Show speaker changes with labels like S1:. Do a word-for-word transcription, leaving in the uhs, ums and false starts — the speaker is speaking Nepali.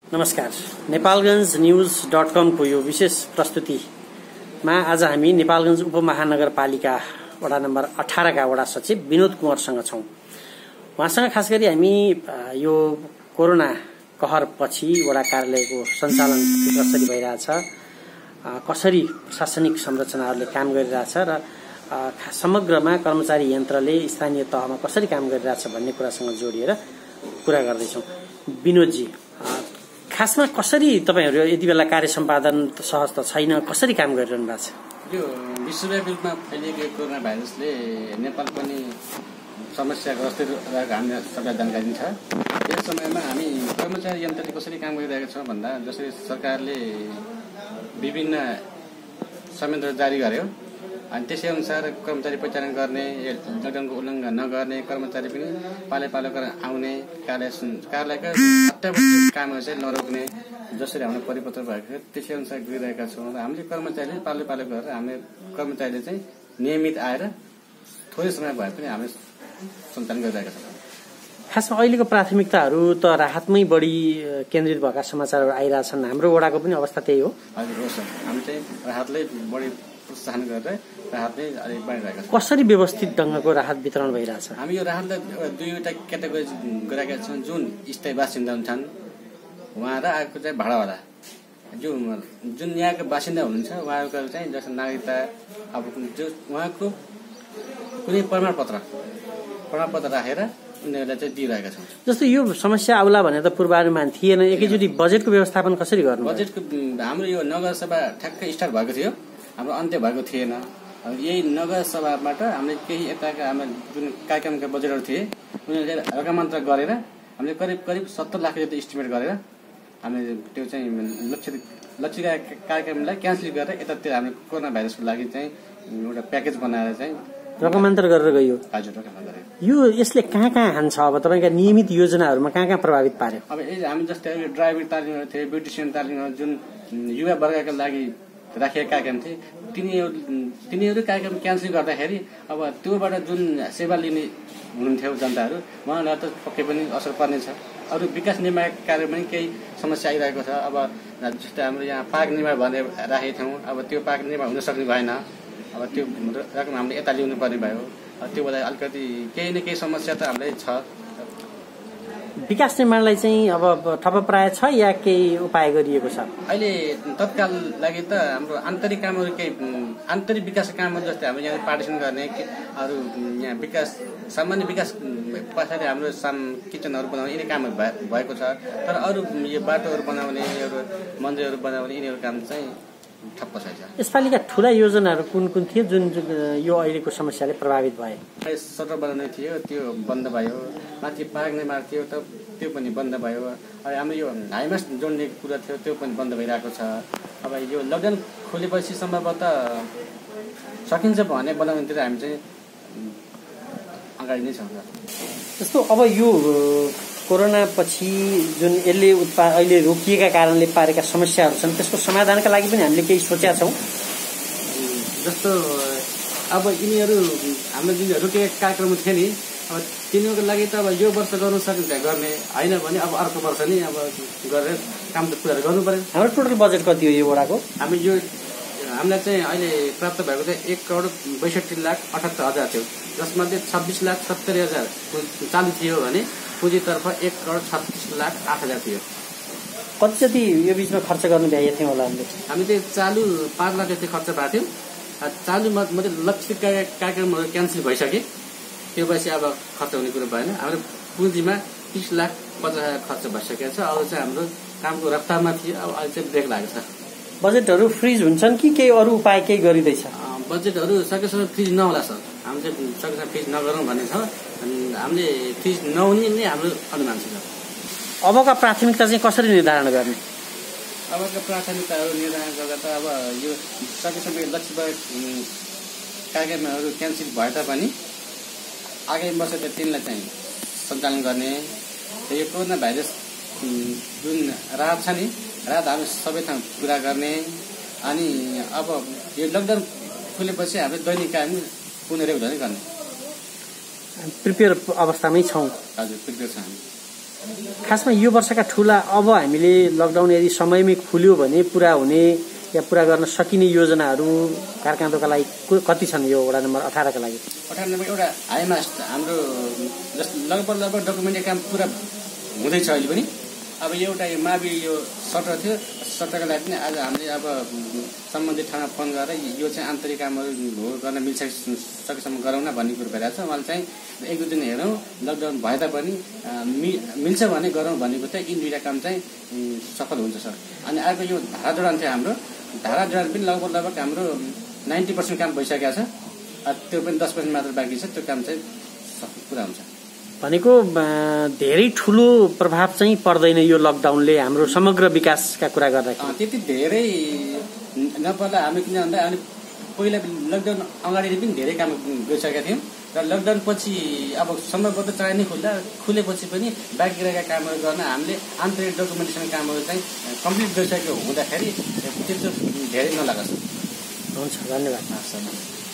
S1: नमस्कार। नेपालगञ्ज न्यूज डट कम को यो विशेष प्रस्तुतिमा आज हामी नेपालगञ्ज उपमहानगरपालिका वडा नम्बर अठारह का वडा सचिव विनोद कुँवरसँग छौं। उहाँसँग खास गरी हामी यो कोरोना कहर पछि वडा कार्यालयको सञ्चालन कसरी भइरहेछ, कसरी प्रशासनिक संरचनाहरूले काम गरिरहेछ र समग्रमा कर्मचारी यन्त्रले स्थानीय तहमा कसरी काम गरिरहेछ भन्ने कुरासँग जोडिएर कुरा गर्दैछौं। विनोदजी, खासमा कसरी तपाईहरु यति बेला कार्य सम्पादन सहज त छैन, कसरी काम गरिरहनु भएको छ?
S2: यो विश्वव्यापी रूपमा फैलिएको कोरोना भाइरसले नेपाल पनि समस्याग्रस्त रहेको हामीलाई सबैलाई जानकारी छ। यस समयमा हामी कर्मचारी यन्त्रले कसरी काम गरिरहेका छौं भन्दा जसरी सरकारले विभिन्न संयन्त्र जारी गर्यो अनि त्यसै अनुसार कर्मचारी परिचालन गर्ने, लकडाउनको उल्लङ्घन नगर्ने, कर्मचारी पनि पाले पालो गरेर आउने, कार्य कार्यालयका अत्यावश्यक कामहरू चाहिँ नरोक्ने जसरी हाम्रो परिपत्र भएको छ त्यसै अनुसार गरिरहेका छौँ र हामीले कर्मचारीले पालो पालो गरेर हामीले कर्मचारीले चाहिँ नियमित आएर थोरै समय भए पनि हामीले सञ्चालन गरिरहेका छौँ।
S1: खासमा अहिलेको प्राथमिकताहरू त राहतमै बढी केन्द्रित भएका समाचारहरू आइरहेछन्। हाम्रो वडाको पनि अवस्था त्यही हो।
S2: हजुर हो सर, हामी चाहिँ राहतलाई बढी प्रोत्साहन गरेर राहतले अलिक बाँडिरहेका छौँ।
S1: कसरी व्यवस्थित ढङ्गको राहत वितरण भइरहेछ?
S2: हामी यो राहतलाई दुईवटा क्याटेगोरी गरेका छौँ। जुन स्थायी बासिन्दा हुन्छन् उहाँ र अर्को चाहिँ भाडावाला। जो जुन यहाँको बासिन्दा हुनुहुन्छ उहाँहरूको चाहिँ जस्तो नागरिकता अब जो उहाँको कुनै प्रमाणपत्र प्रमाणपत्र राखेर उनीहरूलाई चाहिँ दिइरहेका छौँ।
S1: जस्तो यो समस्या आउला भने त पूर्वानुमान थिएन। एकैचोटि बजेटको व्यवस्थापन कसरी गर्नु?
S2: बजेटको हाम्रो यो नगरसभा ठ्याक्कै स्टार्ट भएको थियो, हाम्रो अन्त्य भएको थिएन। यही नगरसभाबाट हामीले केही यताका हाम्रो जुन कार्यक्रमका बजेटहरू थिए उनीहरूले रकमान्तर गरेर हामीले करिब करिब सत्तर लाख जति इस्टिमेट गरेर हामीले त्यो चाहिँ लक्ष्य लक्ष्यका कार्यक्रमलाई क्यान्सल गरेर यतातिर हामीले कोरोना भाइरसको लागि चाहिँ एउटा प्याकेज बनाएर चाहिँ
S1: रकमान्तर गरेर गयो।
S2: हजुर, रकमान्तर गरेर
S1: यो यसले कहाँ कहाँ हान्छ? अब तपाईँका नियमित योजनाहरूमा कहाँ कहाँ प्रभावित पार्यो?
S2: अब हामी जस्तै ड्राइभिङ तालिमहरू थिए, ब्युटिसियन तालिमहरू जुन युवा वर्गका लागि राखिएका कार्यक्रम थिए तिनीहरू तिनीहरू कार्यक्रम क्यान्सल गर्दाखेरि अब त्योबाट जुन सेवा लिने हुनुहुन्थ्यो जनताहरू उहाँलाई त पक्कै पनि असर पर्नेछ। अरू विकास निर्माण कार्य पनि केही समस्या आइरहेको छ। अब जस्तै हाम्रो यहाँ पार्क निर्माण भनेर राखेका थियौँ, अब त्यो पार्क निर्माण हुन सक्ने भएन। अब त्यो रकम हामीले यता ल्याउनु पर्ने भयो। त्यो बेला अलिकति केही न केही समस्या त हामीलाई छ।
S1: विकास निर्माणलाई चाहिँ अब ठप्प प्राय छ या केही उपाय गरिएको छ? अहिले
S2: तत्काल लागि त हाम्रो आन्तरिक कामहरू केही आन्तरिक विकास कामहरू जस्तै हाम्रो यहाँ पार्टिसन गर्ने, अरू यहाँ विकास सामान्य विकास पछाडि हाम्रो साम किचनहरू बनाउने यिनी कामहरू भएको छ। तर अरू यो बाटोहरू बनाउने, अरू मन्दिरहरू बनाउने यिनीहरू काम चाहिँ ठप्प छ।
S1: यसपालिका ठुला योजनाहरू कुन कुन थिए जुन यो अहिलेको समस्याले प्रभावित भए?
S2: सडक बनाउने थियो त्यो बन्द भयो। माथि पार्क निर्माण थियो त त्यो पनि बन्द भयो। अब हाम्रो यो हाइमास जोड्ने कुरा थियो त्यो पनि बन्द भइरहेको छ। अब यो लकडाउन खोलेपछि सम्भवतः सकिन्छ भने बनाउनेतिर हामी चाहिँ अगाडि नै छौँ।
S1: जस्तो अब यो कोरोना पछि जुन यसले उत्पा अहिले रोकिएका कारणले पारेका समस्याहरू छन् त्यसको समाधानका लागि पनि हामीले केही सोचेका छौँ।
S2: जस्तो अब यिनीहरू हाम्रो जुन रोकिएका कार्यक्रम थियो नि अब तिनीहरूको लागि त अब यो वर्ष गर्नु सकिन्छ गर्ने, होइन भने अब अर्को वर्ष नै अब गरेर काम त पुरा गर्नु पर्यो।
S1: हाम्रो टोटल बजेट कति हो यो वडाको?
S2: हामी यो हामीलाई चाहिँ अहिले प्राप्त भएको चाहिँ एक करोड बैसठी लाख अठहत्तर हजार थियो, जसमध्ये छब्बिस लाख सत्तरी हजार चालु थियो भने पुँजीतर्फ एक करोड छत्तिस लाख आठ हजार थियो।
S1: कति जति यो बिचमा खर्च गर्नु भ्याएका थियौँ होला हामीले?
S2: हामी चाहिँ चालु पाँच लाख जति खर्च भएको थियो। चालु मतलब लक्षित कार्यक्रमहरू क्यान्सल भइसके, त्यो भएपछि अब खर्च हुने कुरो भएन। हाम्रो पुँजीमा तिस लाख पचास हजार खर्च भइसकेको छ। अब चाहिँ हाम्रो कामको रफ्तारमा थियो, अब अहिले चाहिँ ब्रेक लागेको छ।
S1: बजेटहरू फ्रिज हुन्छन् कि केही अरू उपाय केही गरिँदैछ?
S2: बजेटहरू सकेसम्म फ्रिज नहोला सर, हामी चाहिँ सकेसम्म फ्रिज नगरौँ भन्ने छ। अनि हामीले फ्रिज नहुने नै हाम्रो अनुमान छ।
S1: अबका प्राथमिकता चाहिँ कसरी निर्धारण गर्ने?
S2: अबका प्राथमिकताहरू निर्धारण गर्दा त अब यो सकेसम्म लक्ष्य कार्यक्रमहरू क्यान्सल भए तापनि आगामी वर्ष त तिनलाई चाहिँ सञ्चालन गर्ने। यो कोरोना भाइरस जुन राहत छ नि राहत हामी सबै ठाउँ पुरा गर्ने। अनि अब यो लकडाउन खुलेपछि हामीले दैनिक काम पुनः उठाउने गर्ने
S1: प्रिपेयर अवस्थामै छौँ।
S2: हजुर, प्रिपेयर छ हामी।
S1: खासमा यो वर्षका ठूला अब हामीले लकडाउन यदि समयमै खुल्यो भने पूरा हुने या पूरा गर्न सकिने योजनाहरू कारखानाका लागि कति छन् यो वडा नम्बर अठारका लागि?
S2: अठार नम्बर एउटा हाइमास्ट हाम्रो जस्तो लगभग लगभग डकुमेन्ट काम पुरा हुँदैछ अहिले पनि। अब एउटा यो मावि यो सटर थियो, सटरका लागि पनि आज हामीले अब सम्बन्धित ठाउँमा फोन गरेर यो चाहिँ आन्तरिक कामहरू हो गर्न मिल्छ सकेसम्म गरौँ न भन्ने कुरो भइरहेको छ। उहाँले चाहिँ एक दुई दिन हेरौँ, लकडाउन भए तापनि मि मिल्छ भने गरौँ भनेको चाहिँ यी दुईवटा काम चाहिँ सफल हुन्छ सर। अनि अर्को यो धारा जोडान थियो हाम्रो, धारा जोडान पनि लगभग लगभग हाम्रो नाइन्टी पर्सेन्ट काम भइसकेको छ। त्यो पनि दस पर्सेन्ट मात्र बाँकी छ, त्यो काम चाहिँ सफल पुरा हुन्छ।
S1: भनेको धेरै ठुलो प्रभाव चाहिँ पर्दैन यो लकडाउनले हाम्रो समग्र विकासका कुरा गर्दाखेरि?
S2: त्यति धेरै नपर्ला। हामी किन भन्दा अनि पहिला लकडाउन अगाडि पनि धेरै काम गरिसकेका थियौँ र लकडाउन पछि अब सम्भवतः चाहे नै खुल्दा खुलेपछि पनि बाँकी रहेका कामहरू गर्न हामीले आन्तरिक डकुमेन्टेसन कामहरू चाहिँ कम्प्लिट गरिसकेको हुँदाखेरि त्यस्तो धेरै नलाग्छ।
S1: हुन्छ, धन्यवाद।